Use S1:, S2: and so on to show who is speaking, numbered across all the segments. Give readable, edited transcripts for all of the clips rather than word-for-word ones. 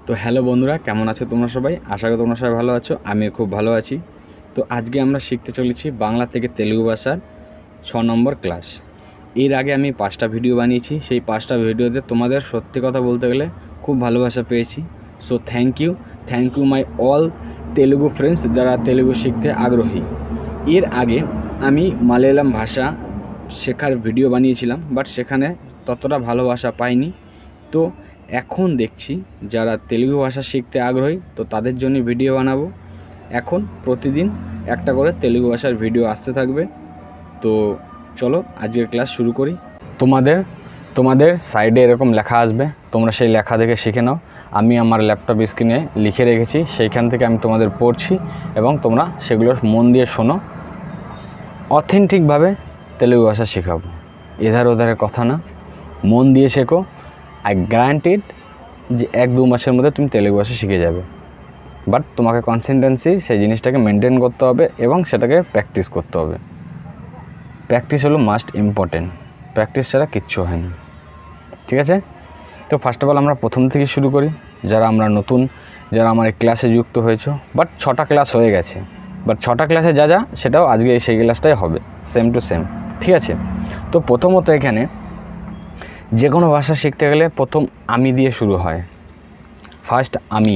S1: তো হ্যালো বন্ধুরা, কেমন আছো তোমরা সবাই? আশা করি তোমরা সবাই ভালো আছো। আমি খুব ভালো আছি। তো আজকে আমরা শিখতে চলেছি বাংলা থেকে তেলুগু ভাষার 6 নম্বর ক্লাস। এর আগে আমি 5টা ভিডিও বানিয়েছি। সেই 5টা ভিডিওতে তোমাদের সত্যি কথা বলতে গেলে খুব ভালোবাসা পেয়েছি। So thank you my all Telugu friends যারা তেলুগু শিখতে আগ্রহী। এর আগে আমি মালয়ালম ভাষা শেখার ভিডিও বানিয়েছিলাম, বাট সেখানে ততটা ভালোবাসা পাইনি। তো এখন দেখছি যারা তেলুগু ভাষা শিখতে আগ্রহী, তো তাদের জন্য ভিডিও বানাবো। এখন প্রতিদিন একটা করে তেলুগু ভাষার ভিডিও আসতে থাকবে। তো চলো আজকের ক্লাস শুরু করি। তোমাদের সাইডে এরকম লেখা আসবে, তোমরা সেই লেখা দেখে শিখে নাও। আমি আমার ল্যাপটপ স্ক্রিনে লিখে রেখেছি, সেইখান থেকে আমি তোমাদের পড়ছি এবং তোমরা সেগুলো মন দিয়ে শোনো। অথেন্টিকভাবে তেলুগু ভাষা শেখাবো, এধার ওধারের কথা না, মন দিয়ে শেখো। আই গ্যারান্টিড যে 1-2 মাসের মধ্যে তুমি তেলুগু ভাষা শিখে যাবে। বাট তোমাকে কনসিস্টেন্সি সেই জিনিসটাকে মেনটেন করতে হবে এবং সেটাকে প্র্যাকটিস করতে হবে। প্র্যাকটিস হলো মাস্ট ইম্পর্টেন্ট, প্র্যাকটিস ছাড়া কিচ্ছু হয় না, ঠিক আছে? তো ফার্স্ট অফ অল আমরা প্রথম থেকে শুরু করি। যারা আমরা নতুন, যারা আমার এই ক্লাসে যুক্ত হয়েছো, বাট 6টা ক্লাস হয়ে গেছে, বাট 6টা ক্লাসে যা সেটাও আজকে সেই ক্লাসটাই হবে, সেম টু সেম, ঠিক আছে? তো প্রথমত এখানে যে কোনো ভাষা শিখতে গেলে প্রথম আমি দিয়ে শুরু হয়। ফার্স্ট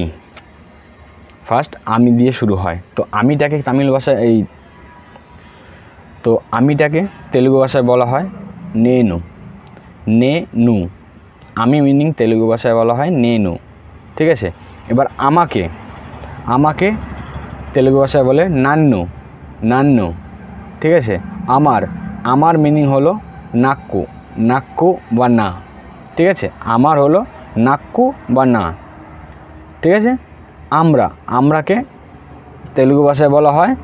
S1: আমি দিয়ে শুরু হয়। তো আমিটাকে তামিল ভাষায় আমিটাকে তেলুগু ভাষায় বলা হয় নেনু। আমি মিনিং তেলুগু ভাষায় বলা হয় নেনু, ঠিক আছে? এবার আমাকে তেলুগু ভাষায় বলে নান্নু, ঠিক আছে? আমার মিনিং হলো নাক্কু বা না, ঠিক আছে? আমার হলো নাক্কু বা না, ঠিক আছে? আমরাকে তেলুগু ভাষায় বলা হয়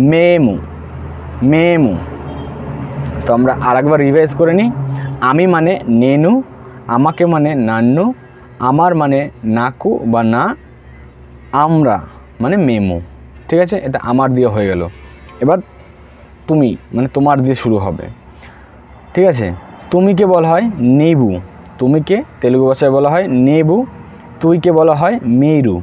S1: মেমু। তো আমরা আরেকবার রিভাইজ করে নিই। আমি মানে নেনু, আমাকে মানে নান্নু, আমার মানে নাকু বা না, আমরা মানে মেমু, ঠিক আছে? এটা আমার দিয়ে হয়ে গেল। এবার তুমি মানে তোমার দিয়ে শুরু হবে, ঠিক আছে? তুমিকে বলা হয় নেবু, তুমিকে তেলুগু ভাষায় বলা হয় নেবু। তুইকে বলা হয় মিরু,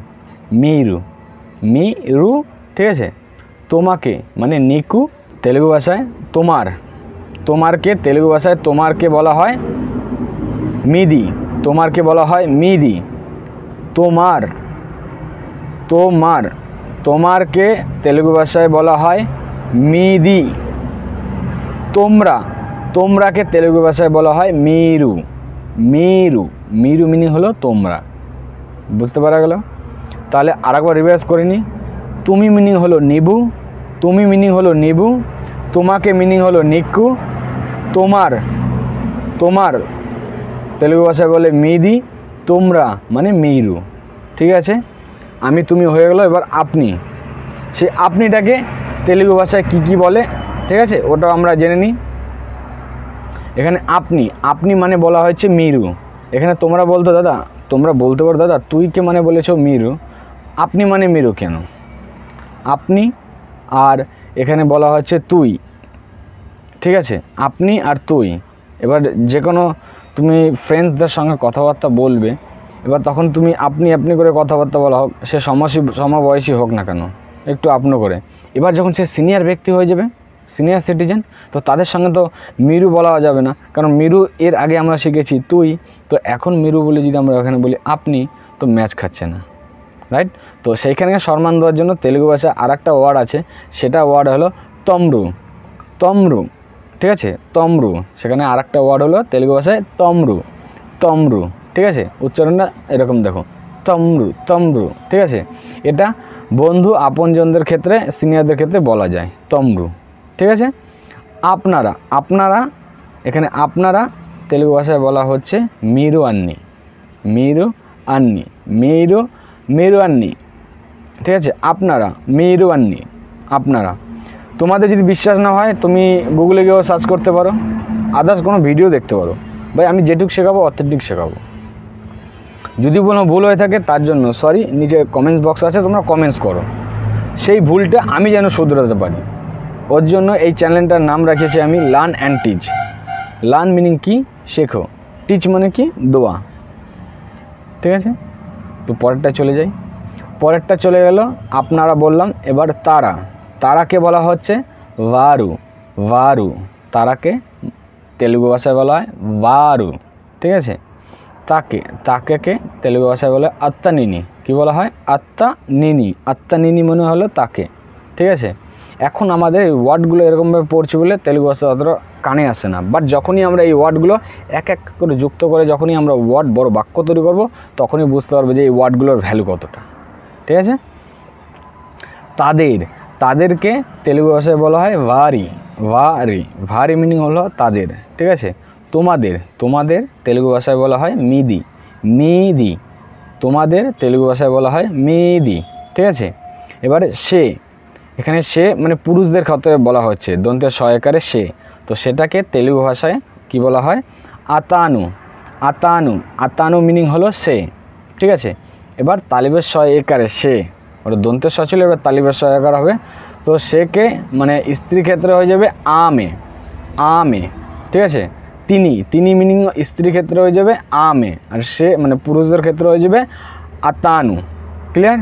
S1: ঠিক আছে? তোমাকে মানে নিকু, তেলুগু ভাষায় তোমারকে তেলুগু ভাষায় তোমারকে বলা হয় মিদি, তোমারকে বলা হয় মিদি। তোমারকে তেলুগু ভাষায় বলা হয় মিদি। তোমরাকে তেলুগু ভাষায় বলা হয় মিরু মিনিং হলো তোমরা, বুঝতে পারা গেল? তাহলে আরেকবার রিভাইজ করে নিই। তুমি মিনিং হলো নিবু, তোমাকে মিনিং হলো নিক্কু, তোমার তেলুগু ভাষায় বলে মিদি, তোমরা মানে মিরু, ঠিক আছে? আমি তুমি হয়ে গেল। এবার সেই আপনিটাকে তেলুগু ভাষায় কি বলে, ঠিক আছে? ওটাও আমরা জেনে নিই। এখানে আপনি মানে বলা হচ্ছে মিরু। এখানে তোমরা বলতে পারো দাদা তুইকে মানে বলেছো মিরু, আপনি মানে মিরু কেন? আপনি আর এখানে বলা হচ্ছে তুই, ঠিক আছে? আপনি আর তুই। এবার যে কোনো তুমি ফ্রেন্ডসদের সঙ্গে কথাবার্তা বলবে, এবার তখন তুমি আপনি করে কথাবার্তা বলা হোক, সে সমবয়সী হোক না কেন, একটু আপনো করে। এবার যখন সে সিনিয়র ব্যক্তি হয়ে যাবে, সিনিয়র সিটিজেন, তো তাদের সঙ্গে তো মিরু বলা যাবে না, কারণ মিরু এর আগে আমরা শিখেছি তুই। তো এখন মিরু বলে যদি আমরা ওখানে বলি আপনি, তো ম্যাচ খাচ্ছে না, রাইট? তো সেইখানে সম্মান দেওয়ার জন্য তেলুগু ভাষায় আর একটা ওয়ার্ড আছে, সেটা ওয়ার্ড হলো তমরু, ঠিক আছে? তমরু, সেখানে আর একটা ওয়ার্ড হলো তেলুগু ভাষায় তমরু, ঠিক আছে? উচ্চারণটা এরকম দেখো, তমরু, ঠিক আছে? এটা বন্ধু আপনজনদের ক্ষেত্রে, সিনিয়রদের ক্ষেত্রে বলা যায় তমরু, ঠিক আছে? আপনারা এখানে তেলুগু ভাষায় বলা হচ্ছে মিরু আন্নি, ঠিক আছে? আপনারা। তোমাদের যদি বিশ্বাস না হয় তুমি গুগলে গিয়েও সার্চ করতে পারো, আদার্স কোনো ভিডিও দেখতে পারো। ভাই আমি যেটুকু শেখাবো অথেন্টিক শেখাবো। যদি কোনো ভুল হয়ে থাকে তার জন্য সরি, নিচে কমেন্টস বক্স আছে, তোমরা কমেন্টস করো, সেই ভুলটা আমি যেন শুধরাতে পারি। ওর জন্য এই চ্যানেলটার নাম রাখিয়েছি আমি learn and teach. Learn meaning কি? শেখো। টিচ মানে কি? দোয়া, ঠিক আছে? তো পরেরটা চলে যাই। পরেরটা চলে গেল, আপনারা বললাম। এবার তারা, তারাকে বলা হচ্ছে వారు, వారు। তারাকে তেলুগু ভাষায় বলা হয় వారు, ঠিক আছে। তাকে, তাকেকে তেলুগু ভাষায় বলে আত্তানিনি। কি বলা হয়? আত্তানিনি। আত্তানিনি মনে হলো তাকে, ঠিক আছে। এখন আমাদের এই ওয়ার্ডগুলো এরকমভাবে পড়ছি বলে তেলুগু ভাষা অতটা কানে আসে না, বাট যখনই আমরা এই ওয়ার্ডগুলো এক এক করে যুক্ত করে যখনই আমরা ওয়ার্ড বড় বাক্য তৈরি করব তখনই বুঝতে পারবো যে এই ওয়ার্ডগুলোর ভ্যালু কতটা, ঠিক আছে। তাদের, তাদেরকে তেলুগু ভাষায় বলা হয় ভারি, ভারি। ভারি মিনিং হলো তাদের, ঠিক আছে। তোমাদের, তোমাদের তেলুগু ভাষায় বলা হয় মিদি, মিদি। তোমাদের তেলুগু ভাষায় বলা হয় মিদি, ঠিক আছে। এবারে সে, এখানে সে মানে পুরুষদের ক্ষেত্রে বলা হচ্ছে দন্তের সহায়কারে সে, তো সেটাকে তেলুগু ভাষায় কি বলা হয়? আতানু, আতানু। আতানু মিনিং হলো সে, ঠিক আছে। এবার তালিবের সহায়কারে সে, ওটা দন্তের স ছিল, এবার তালিবের সহায়কার হবে। তো সেকে মানে স্ত্রী ক্ষেত্রে হয়ে যাবে আমে, আমে, ঠিক আছে। তিনি, তিনি মিনিং স্ত্রী ক্ষেত্রে হয়ে যাবে আমে, আর সে মানে পুরুষদের ক্ষেত্রে হয়ে যাবে আতানু। ক্লিয়ার?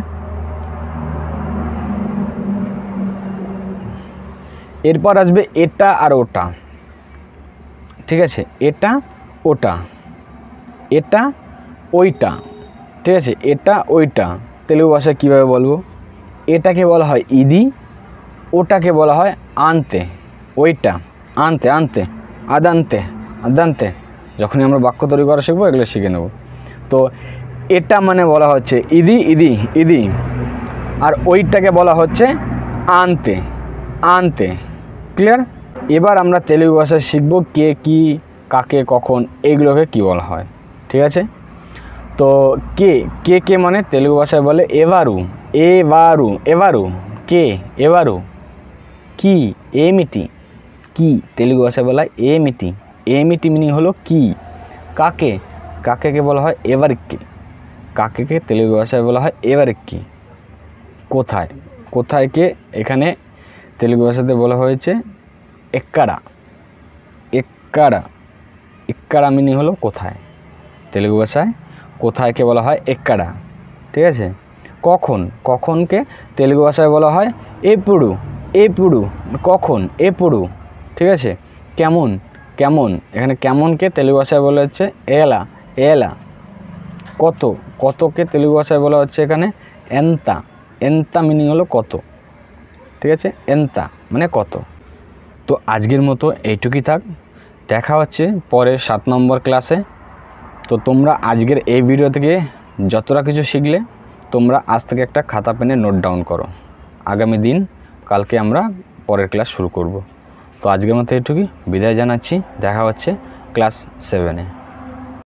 S1: এরপর আসবে এটা আর ওটা, ঠিক আছে। এটা ওটা, এটা ওইটা, ঠিক আছে। এটা ওইটা তেলুগু ভাষায় কীভাবে বলবো? এটাকে বলা হয় ইদি, ওটাকে বলা হয় আনতে, ওইটা আনতে, আনতে, আদান্তে, আদান্তে। যখনই আমরা বাক্য তৈরি করা শিখবো এগুলো শিখে নেব। তো এটা মানে বলা হচ্ছে ইদি, ইদি, ইদি। আর ওইটাকে বলা হচ্ছে আনতে, আনতে। ক্লিয়ার? এবার আমরা তেলুগু ভাষায় শিখব কে, কি, কাকে, কখন, এইগুলোকে কি বলা হয়, ঠিক আছে। তো কে, কে কে মানে তেলুগু ভাষায় বলে এবারু, এবারু, এবারু। কে, এবারু। কি, ఏమిటి। কি তেলুগু ভাষায় বলা হয় ఏమిటి, ఏమిటి মিনিং হলো কি। কাকে, কাকেকে বলা হয় ఎవరికి, কাকেকে তেলুগু ভাষায় বলা হয় ఎవరికి। কোথায়, কোথায়কে এখানে তেলুগু ভাষাতে বলা হয়েছে ఎక్కడ, ఎక్కడ। ఎక్కడ মিনিং হলো কোথায়, তেলুগু ভাষায় কোথায়কে বলা হয় ఎక్కడ, ঠিক আছে। কখন, কখনকে তেলুগু ভাষায় বলা হয় এপুড়ু, এপুড়ু। কখন, এপুড়ু, ঠিক আছে। কেমন, কেমন, এখানে কেমনকে তেলুগু ভাষায় বলা হচ্ছে এলা, এলা। কত, কতকে তেলুগু ভাষায় বলা হচ্ছে এখানে এন্তা, এন্তা মিনিং হলো কত, ঠিক আছে। এন্তা মানে কত। তো আজকের মতো এইটুকুই থাক, দেখা হচ্ছে পরের 7 নম্বর ক্লাসে। তো তোমরা আজকের এই ভিডিও থেকে যতটা কিছু শিখলে তোমরা আজ থেকে একটা খাতা পেনে নোট ডাউন করো। আগামী দিন কালকে আমরা পরের ক্লাস শুরু করব। তো আজকের মতো এইটুকুই, বিদায় জানাচ্ছি। দেখা হচ্ছে ক্লাস 7-এ।